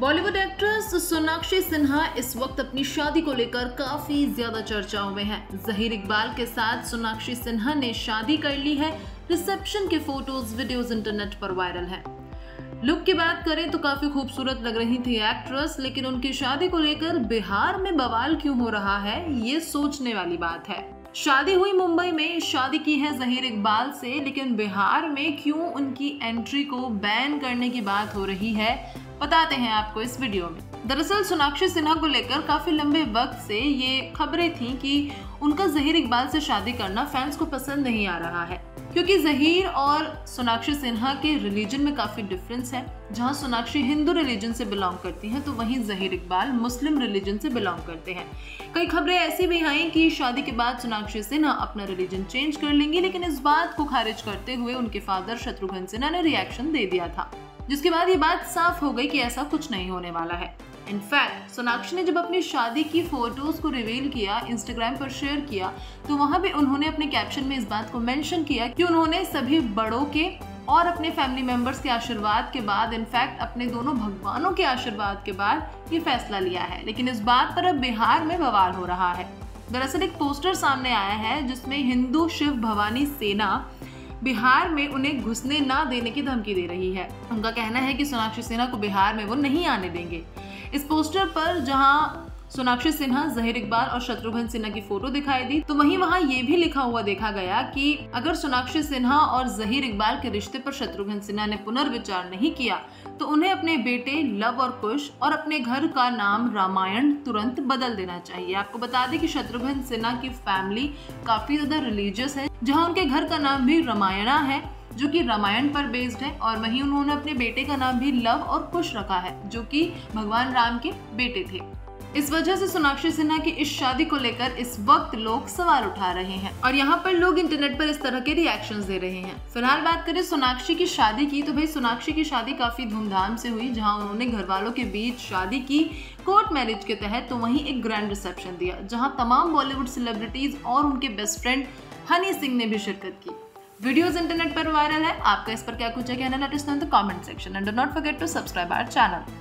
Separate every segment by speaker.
Speaker 1: Bollywood actress Sonakshi Sinha इस वक्त अपनी शादी को लेकर काफी ज्यादा चर्चाओं में है। जहीर इकबाल के साथ सोनाक्षी सिन्हा ने शादी कर ली है। रिसेप्शन के फोटोज वीडियोस इंटरनेट पर वायरल हैं। लुक की बात करें तो काफी खूबसूरत लग रही थी एक्ट्रेस, लेकिन उनकी शादी को लेकर बिहार में बवाल क्यों हो रहा है, ये सोचने वाली बात है। शादी हुई मुंबई में, शादी की है जहीर इकबाल से, लेकिन बिहार में क्यों उनकी एंट्री को बैन करने की बात हो रही है, बताते हैं आपको इस वीडियो में। दरअसल सोनाक्षी सिन्हा को लेकर काफी लंबे वक्त से ये खबरें थीं कि उनका जहीर इकबाल से शादी करना फैंस को पसंद नहीं आ रहा है, क्योंकि जहीर और सोनाक्षी सिन्हा के रिलीजन में काफी डिफरेंस है। जहां सोनाक्षी हिंदू रिलीजन से बिलोंग करती हैं, तो वहीं जहीर इकबाल मुस्लिम रिलीजन से बिलोंग करते हैं। कई खबरें ऐसी भी आई कि शादी के बाद सोनाक्षी सिन्हा अपना रिलीजन चेंज कर लेंगी, लेकिन इस बात को खारिज करते हुए उनके फादर शत्रुघ्न सिन्हा ने रिएक्शन दे दिया था, जिसके बाद ये बात साफ हो गई कि ऐसा कुछ नहीं होने वाला है। इनफैक्ट सोनाक्षी ने जब अपनी शादी की फोटोज को रिवील किया, इंस्टाग्राम पर शेयर किया, तो वहां भी उन्होंने अपने कैप्शन में इस बात को मेंशन किया कि उन्होंने सभी बड़ों के और अपने फैमिली मेंबर्स के आशीर्वाद के बाद, इनफैक्ट अपने दोनों भगवानों के आशीर्वाद के बाद ये फैसला लिया है। लेकिन इस बात पर अब बिहार में बवाल हो रहा है। दरअसल एक पोस्टर सामने आया है जिसमें हिंदू शिव भवानी सेना बिहार में उन्हें घुसने ना देने की धमकी दे रही है। उनका कहना है कि सोनाक्षी सिन्हा को बिहार में वो नहीं आने देंगे। इस पोस्टर पर जहां सोनाक्षी सिन्हा, जहीर इकबाल और शत्रुघ्न सिन्हा की फोटो दिखाई दी, तो वहीं वहां ये भी लिखा हुआ देखा गया कि अगर सोनाक्षी सिन्हा और जहीर इकबाल के रिश्ते पर शत्रुघ्न सिन्हा ने पुनर्विचार नहीं किया, तो उन्हें अपने बेटे लव और कुश और अपने घर का नाम रामायण तुरंत बदल देना चाहिए। आपको बता दें कि शत्रुघ्न सिन्हा की फैमिली काफी ज्यादा रिलीजियस है, जहाँ उनके घर का नाम भी रामायणा है, जो कि रामायण पर बेस्ड है, और वहीं उन्होंने अपने बेटे का नाम भी लव और कुश रखा है, जो कि भगवान राम के बेटे थे। इस वजह से सोनाक्षी सिन्हा की इस शादी को लेकर इस वक्त लोग सवाल उठा रहे हैं और यहाँ पर लोग इंटरनेट पर इस तरह के रिएक्शंस दे रहे हैं। फिलहाल बात करें सोनाक्षी की शादी की, तो भाई सोनाक्षी की शादी काफी धूमधाम से हुई, जहाँ उन्होंने घर वालों के बीच शादी की कोर्ट मैरिज के तहत, तो वहीं एक ग्रैंड रिसेप्शन दिया, जहाँ तमाम बॉलीवुड सेलिब्रिटीज और उनके बेस्ट फ्रेंड हनी सिंह ने भी शिरकत की। वीडियोस इंटरनेट पर वायरल है। आपका इस पर क्या कुछ कहना, let us know in the comment section and do not forget to subscribe our channel.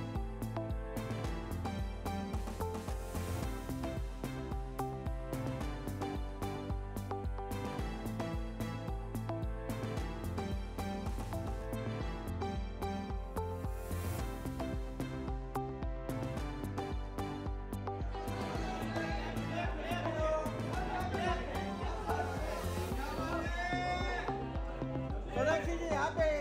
Speaker 2: Sonakshi ji यहाँ पे